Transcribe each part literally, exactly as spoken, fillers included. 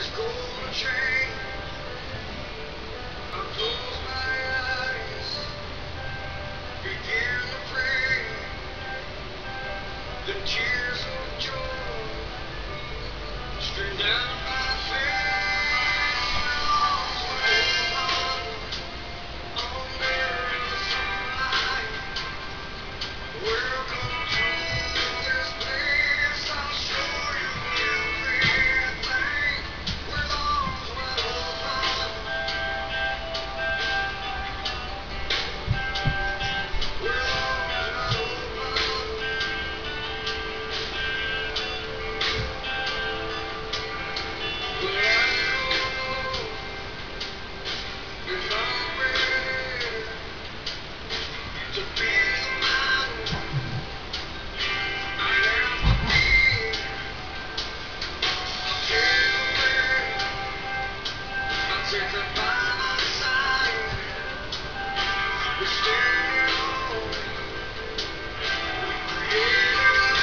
golden chain. I close my eyes, begin to pray. The tears of joy stream down my face. On there in the sunlight, welcome to this place. I'll show you everything with arms wide open. With arms wide open. Well, I know if I'm ready to be the man I have to be, I'll take away, I'll take her by my side. We're standing on, we created a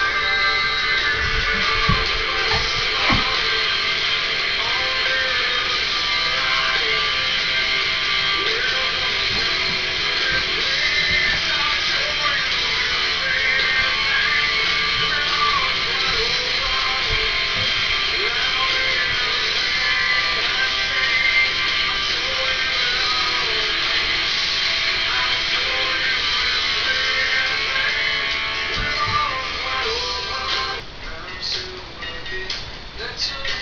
That's all.